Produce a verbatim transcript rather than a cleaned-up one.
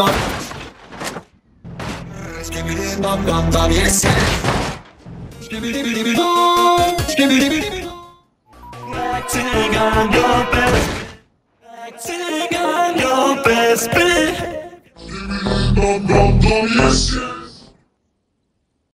bum. Skibidi bum bum bum, yes. Skibidi bum, skibidi bum. Acting on your best, acting on your best, babe. Skibidi bum bum bum, yes.